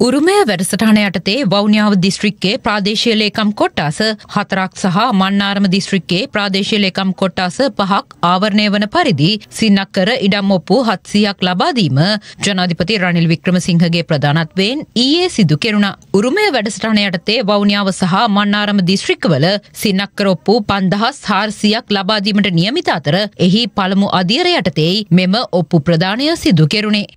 උරුමය වැඩසටහන යටතේ වවුනියාව දිස්ත්‍රික්කයේ ප්‍රාදේශීය ලේකම් කොට්ටාස 4ක් සහ මන්නාරම දිස්ත්‍රික්කයේ ප්‍රාදේශීය ලේකම් කොට්ටාස 5ක් ආවරණය වන පරිදි සින්නක්කර ඉඩම් ඔප්පු 700ක් ලබා දීම ජනාධිපති රනිල් වික්‍රමසිංහගේ ප්‍රධානත්වයෙන් ඊයේ සිදු කෙරුණා. උරුමය වැඩසටහන යටතේ වවුනියාව සහ මන්නාරම දිස්ත්‍රික්කවල සින්නක්කර ඔප්පු 5400ක් ලබා දීමට නියමිත අතර එහි පළමු අදියර යටතේ මෙම ඔප්පු ප්‍රදානය සිදු කෙරුණේ.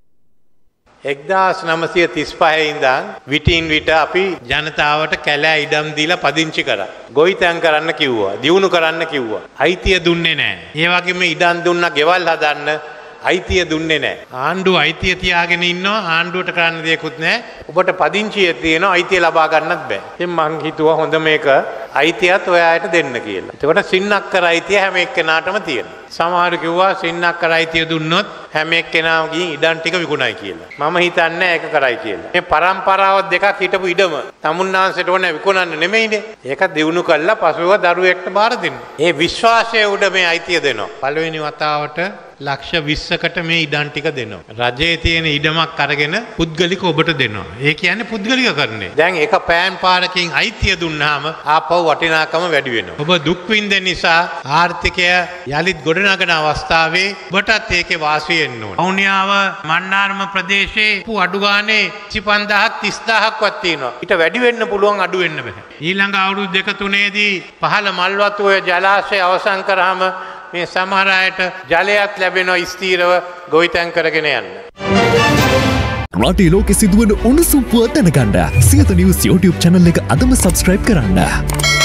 1935 ඉඳන් විටින් විට අපි ජනතාවට කැලෑ ඉඩම් දීලා පදිංචි කරා. ගොවිතැන් කරන්න කිව්වා. දියුණු කරන්න කිව්වා. අයිතිය දුන්නේ නැහැ. ඒ වගේම ඉඩම් දුන්නා ගෙවල් හදන්න අයිතිය දුන්නේ නැහැ. ආණ්ඩුව අයිතිය තියාගෙන ඉන්නවා. ආණ්ඩුවට කරන්න දෙයක්වත් නැහැ. ඔබට පදිංචිය තියෙනවා අයිතිය ලබා ගන්නත් බෑ. ඉතින් මං හිතුවා හොඳ මේක අයිතියත් ඔයාට දෙන්න කියලා. එතකොට සින්නක්කර අයිතිය හැම එක්කෙනාටම තියෙනවා. සමහර කිව්වා සින්නක්කර අයිතිය දුන්නොත් හැම එක්කෙනාම ගිහින් ඉඩම් ටික විකුණයි කියලා. මම හිතන්නේ ඒක කරයි කියලා. මේ පරම්පරාව දෙකක් හිටපු ඉඩම තමුන්නාන්සේට ඕනේ විකුණන්න නෙමෙයිනේ. ඒක දිනු කළා පසුව දරුවෙක්ට බාර දෙන්න. ඒ විශ්වාසයේ උඩ මේ අයිතිය දෙනවා. පළවෙනි වතාවට ලක්ෂ 20කට මේ ඉඩම් ටික දෙනවා. රජයේ තියෙන ඉඩමක් අරගෙන පුද්ගලික ඔබට දෙනවා. ඒ කියන්නේ පුද්ගලිකකරණය. දැන් ඒක පෑන් පාරකින් අයිතිය දුන්නාම ආපහු වටිනාකම වැඩි වෙනවා. ඔබ දුක් විඳ නිසා ආර්ථිකය යලිත් ගොඩනගන අවස්ථාවේ ඔබටත් ඒකේ වාසිය එන්න ඕනේ. වවුනියාව මන්නාරම ප්‍රදේශයේ අඩු ගානේ 25000ක් 30000ක්වත් තියෙනවා. ඊට වැඩි වෙන්න පුළුවන් අඩු වෙන්න බෑ. ඊළඟ අවුරුදු 2-3 දී පහළ මල්වතු ඔය ජලාශය අවසන් කරාම මේ සමහර අයට ජලයක් ලැබෙනවා ස්ථීරව ගොවිතැන් කරගෙන යන්න. රටේ ලෝකෙ සිදුවන උණුසුම් පුවත් දැනගන්න සියත නිවුස් YouTube channel එක අදම subscribe කරන්න.